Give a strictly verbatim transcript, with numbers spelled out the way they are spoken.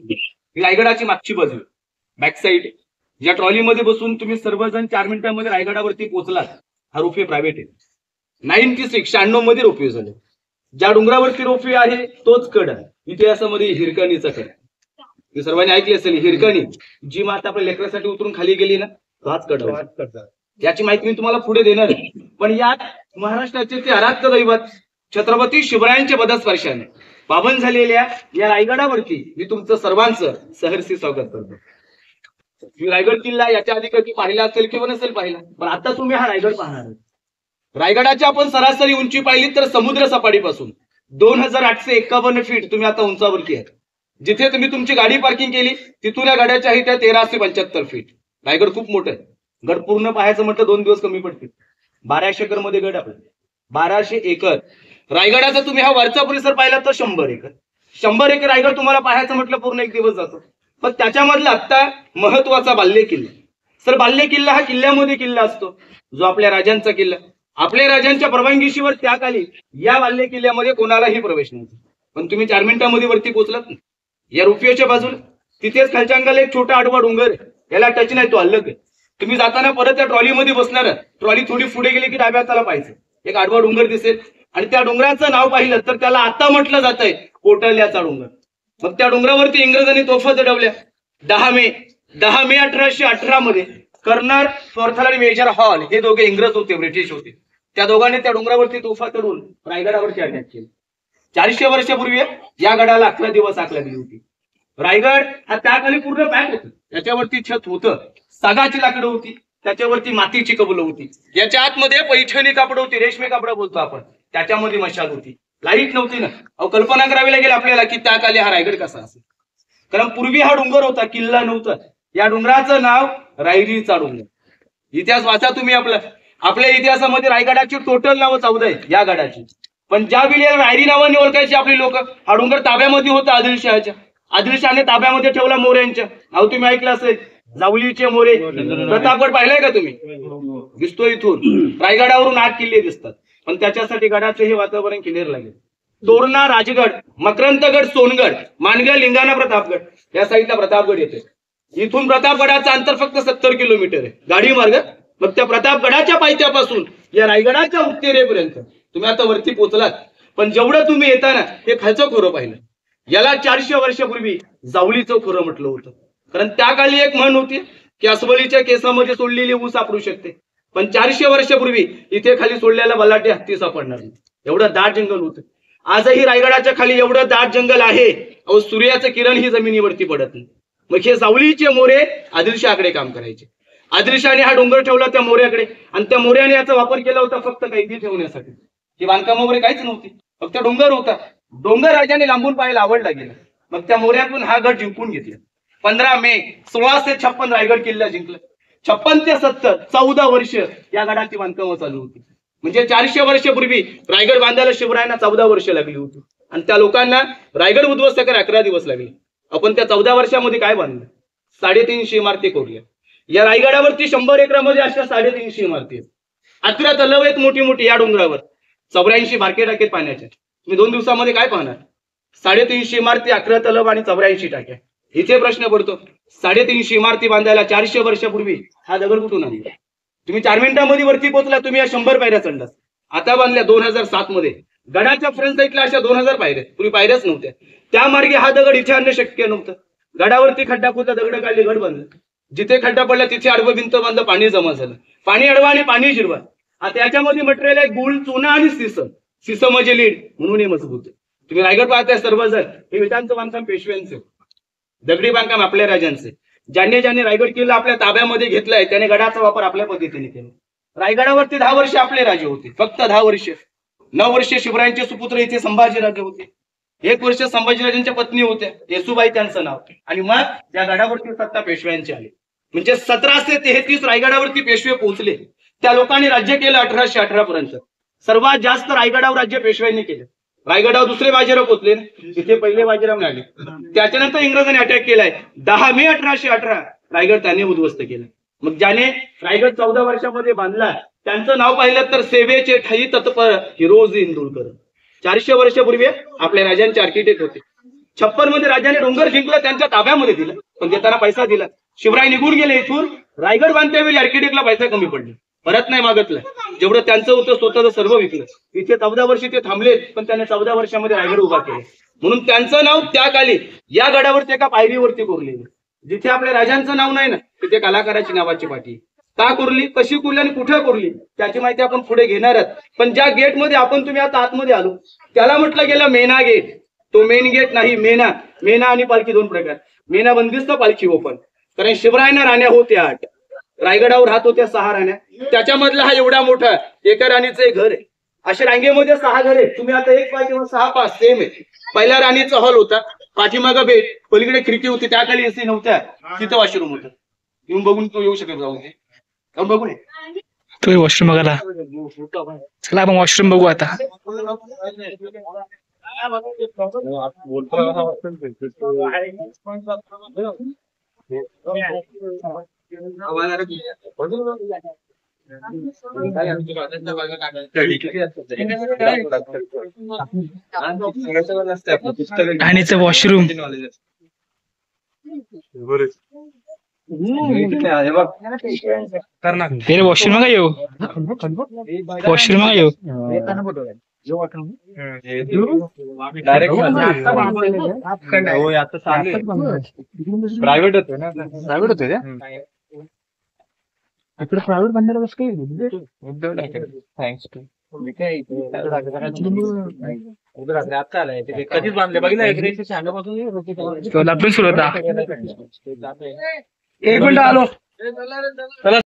ही रायगडाची मागची बाजू, back side. या ट्रॉलीमध्ये बसून तुम्ही सर्वजण चार मिनिटांमध्ये रायगडावरती पोहोचलात. हा रोपवे प्रायव्हेट आहे. नाईन्टी सिक्स शहाण्णव मध्ये रोपवे झाले. ज्या डोंगरावरती रोपवे आहे तोच कड इतिहासामध्ये हिरकणीचा कड. हे सर्वांनी ऐकले असेल, हिरकणी जी माता आपल्या लेकरासाठी उतरून खाली गेली ना, हाच कड. याची माहिती मी तुम्हाला पुढे देणार आहे. पण यात महाराष्ट्राचे ते आराध्य दैवत छत्रपती शिवरायांच्या पदस्पर्शाने पावन झालेल्या या रायगडावरती मी तुमचं सर्वांचं सहर्षी स्वागत करतो. रायगड किल्ला याच्या आधी कधी पाहिला असेल किंवा नसेल पाहिला, पण आता तुम्ही हा रायगड पाहणार. रायगडाची आपण सरासरी उंची पाहिली तर समुद्र सपाटीपासून दोन हजार आठशे एक्कावन्न फीट तुम्ही आता उंचावरती आहे. जिथे तुम्ही तुमची गाडी पार्किंग केली तिथून या गाड्याच्या आहे त्या तेराशे पंच्याहत्तर फीट. रायगड खूप मोठं आहे. गड पूर्ण पाहायचं म्हटलं दोन दिवस कमी पडतील. बाराशे एकर मध्ये गड आपला, बाराशे एकर. रायगडाचा तुम्ही हा वरचा परिसर पाहिला तर शंभर एकर. शंभर एकर रायगड तुम्हाला पाहायचं म्हटलं पूर्ण एक दिवस जातो. पण त्याच्यामधला आता महत्वाचा बाल्य किल्ला. सर बाल्य किल्ला हा किल्ल्यामध्ये किल्ला असतो जो आपल्या राजांचा किल्ला. आपल्या राजांच्या परवानगीशिवाय त्या काली या बाल्य किल्ल्यामध्ये कोणालाही प्रवेश नव्हता. पण तुम्ही चार मिनिटांमध्ये वरती पोहोचलात ना. या रोपवेच्या बाजूला तिथेच खालच्या अंगाला एक छोटा आडवा डोंगर आहे. याला टच नाही, तो अलग आहे. तुम्ही जाताना परत त्या ट्रॉलीमध्ये बसणार. ट्रॉली थोडी पुढे गेली की डाव्या हाताला पाहायचं एक आडवा डोंगर दिसेल आणि त्या डोंगराचं नाव पाहिलं तर त्याला आता म्हटलं जात आहे कोटल्याचा डोंगर. मग त्या डोंगरावरती इंग्रजांनी तोफा चढवल्या. दहा मे दहा मे अठराशे अठरा मध्ये कर्नल फॉर्थल आणि मेजर हॉल हे दोघे इंग्रज होते, ब्रिटिश होते. त्या दोघांनी त्या डोंगरावरती तोफा चढवून रायगडावरती अटॅक केले. चारशे वर्षापूर्वी या गडाला अकरा दिवस आग लागली होती. रायगड हा त्याखाली पूर्ण पॅक होतं. त्याच्यावरती छत होतं, सागाची लाकडं होती, त्याच्यावरती मातीची कबुलं होती. याच्या आतमध्ये पैठणी कापड होती, रेशमी कापड बोलतो आपण, त्याच्यामध्ये मशाल होती. लाईट नव्हती ना. अहो कल्पना करावी लागेल आपल्याला की त्याखाली हा रायगड कसा असेल. कारण पूर्वी हा डोंगर होता, किल्ला नव्हता. या डोंगराचं नाव रायरीचा डोंगर. इतिहास वाचा तुम्ही आपला. आपल्या इतिहासामध्ये रायगडाची टोटल नावं चौदा आहेत या गडाची. पण ज्या वेळी रायरी नावाने ओळखायची आपली लोक, हा डोंगर ताब्यामध्ये होता आदिलशहाच्या. आदिलशहाने ताब्यामध्ये ठेवला मोऱ्यांच्या. नाव तुम्ही ऐकलं असेल, जावलीचे मोरे. प्रतापगड पाहिलाय का तुम्ही? दिसतो इथून. रायगडावरून आठ किल्ले दिसतात. पण त्याच्यासाठी गडाचे हे वातावरण क्लिअर लागेल. तोरणा, राजगड, मकरंदगड, सोनगड, मानगड, लिंगाणा, प्रतापगड या साईडला प्रतापगड येते. इथून प्रतापगडाचं अंतर फक्त सत्तर किलोमीटर आहे गाडी मार्ग. मग त्या प्रतापगडाच्या पायथ्यापासून या रायगडाच्या उत्तरेपर्यंत तुम्ही आता वरती पोहोचलात. पण जेवढं तुम्ही येताना हे खालचं खोरं पाहिलं. याला चारशे वर्षापूर्वी जावलीचं खोरं म्हटलं होतं. कारण त्या काळी एक म्हण होती की अस्वलीच्या केसामध्ये सोडलेली ऊस सापडू शकते. पण चारशे वर्षापूर्वी इथे खाली सोडलेला बलाटे हत्ती सापडणार नाही. एवढं दाट जंगल होतं. आजही रायगडाच्या खाली एवढं दाट जंगल आहे, अहो सूर्याचं किरण ही जमिनीवरती पडत नाही. मग हे जावलीचे मोरे आदिलशहाकडे काम करायचे. आदिलशहाने हा डोंगर ठेवला त्या मोऱ्याकडे आणि त्या मोऱ्याने याचा वापर केला होता फक्त कैदी ठेवण्यासाठी. ही बांधकाम वगैरे काहीच नव्हती, फक्त डोंगर होता. डोंगर राजाने लांबून पाहायला आवडला गेला. मग त्या मोऱ्यातून हा गड जिंकून घेतला. पंधरा मे सोळाशे छप्पन रायगड किल्ला जिंकला. छप्पन ते सत्तर चौदा वर्ष या गडाची बांधकामं चालू होती. म्हणजे चारशे वर्षापूर्वी रायगड बांधायला शिवरायांना चौदा वर्ष लागली होती. आणि त्या लोकांना रायगड उद्ध्वस्त करायला अकरा दिवस लागले. आपण त्या चौदा वर्षामध्ये काय बांधलं? साडेतीनशे इमारती कोरल्या. या रायगडावरती शंभर एकरामध्ये अशा साडेतीनशे इमारती आहेत. अकरा तलाव आहेत मोठी मोठी या डोंगरावर. चौऱ्याऐंशी बारके टाके पाण्याच्या. तुम्ही दोन दिवसामध्ये काय पाहणार? साडेतीनशे इमारती, अकरा तलाव आणि चौऱ्याऐंशी टाक्या. इथे प्रश्न पडतो, साडेतीनशे इमारती बांधायला चारशे वर्षापूर्वी हा दगड कुठून आणला? तुम्ही चार मिनिटांमध्ये वरती पोहोचला. तुम्ही या शंभर पायऱ्या चढलात. आता बांधल्या दोन हजार सात मध्ये. गडाच्या फ्रंट साईडला अशा दोन हजार पायऱ्या, पूर्वी पायऱ्याच नव्हत्या. त्या मार्गे हा दगड इथे आणणं शक्य नव्हतं. गडावरती खड्डा खोदला, दगड काढले, गड बांधला. जिथे खड्डा पडला तिथे आडवं भिंत बांधलं, पाणी जमा झालं. पाणी अडवा आणि पाणी जिरवा. आता याच्यामध्ये मटेरियल आहे गुळ, चुना आणि सिसम. सिसम म्हणजे लीड, म्हणून हे मजबूत. तुम्ही रायगड पाहताय सर्वजण, हे विटांचं बांधकाम पेशव्यांचं, दगडी बांधकाम आपल्या राजांचे. ज्यांनी ज्यांनी रायगड किल्ला आपल्या ताब्यामध्ये घेतलाय त्याने गडाचा वापर आपल्या पद्धतीने केला. रायगडावरती दहा वर्ष आपले राजे होते, फक्त दहा वर्ष. नऊ वर्ष शिवरायांचे सुपुत्र इथे संभाजीराजे होते. एक वर्ष संभाजीराजांच्या पत्नी होत्या, येसुबाई त्यांचं नाव. आणि मग या गडावरती सत्ता पेशव्यांची आली. म्हणजे सतराशे तेहतीस रायगडावरती पेशवे पोहोचले. त्या लोकांनी राज्य केलं अठराशे अठरा पर्यंत. सर्वात जास्त रायगडावर राज्य पेशव्यांनी केलं. रायगडावर दुसरे बाजीराव पोहोचले, तिथे पहिले बाजीराव मिळाले. त्याच्यानंतर इंग्रजांनी अटॅक केलाय. दहा मे अठराशे अठरा रायगड त्यांनी उद्ध्वस्त केलं. मग ज्याने रायगड चौदा वर्षामध्ये बांधला त्यांचं नाव पाहिलं तर सेवेचे ठाई तत्पर हिरोजी इंदुरकर. चारशे वर्षापूर्वी आपल्या राजांचे आर्किटेक्ट होते. छप्पन मध्ये राजाने डोंगर जिंकला, त्यांच्या ताब्यामध्ये दिलं, पण देताना पैसा दिला. शिवराय निघून गेले इथून, रायगड बांधत्यावेळी आर्किटेक्टला पैसा कमी पडले, परत नाही मागितलं. जेवढं त्यांचं होतं स्वतःचं सर्व विकलं. इथे चौदा वर्षी ते थांबले, पण त्याने चौदा वर्षामध्ये रायगड उभा केला. म्हणून त्यांचं नाव त्या काली या गडावरती एका पायरीवरती कोरलेलं. जिथे आपल्या राजांचं नाव नाही ना, तिथे कलाकाराची नावाची पाठी. का कोरली, कशी कोरली आणि कुठे कोरली त्याची माहिती आपण पुढे घेणार आहोत. पण ज्या गेटमध्ये आपण तुम्ही आता आतमध्ये आलो त्याला म्हटलं गेलं मेना गेट. तो मेन गेट नाही, मेना. मेना आणि पालखी दोन प्रकार. मेना बंदिस्त, पालखी ओपन. कारण शिवरायांना राण्या होत्या आठ, रायगडावर राहत होत्या सहा राण्या. त्याच्यामधला हा एवढा मोठा एका राणीचं एक घर आहे. अशा रांगेमध्ये सहा घर आहे. तुम्ही आता एक पाच किंवा सहा पाच सेम आहे. पहिल्या राणीचा हॉल होता, पाठीमागं बेट, पलीकडे खिडकी होती, त्या खाली एसी नव्हत्या, तिथं वॉशरूम होतं. येऊन बघून तो येऊ शकत जाऊ जाऊन बघू नये. तो वॉशरूम बघायला चला आपण वॉशरूम बघू आता. राणीचं वॉशरूम तेरे वॉशरूम का येऊ वॉशरूम का येऊ प्रायव्हेट होते ना, प्रायव्हेट होते इकडे प्रायव्हेट बांधायला कसं काही थँक्स टू आता आलाय कधीच बांधले बघितलं लपून सुरू होता. एक मिनिट आलो.